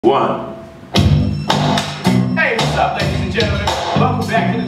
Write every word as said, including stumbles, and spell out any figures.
One. Hey, what's up, ladies and gentlemen? Welcome back to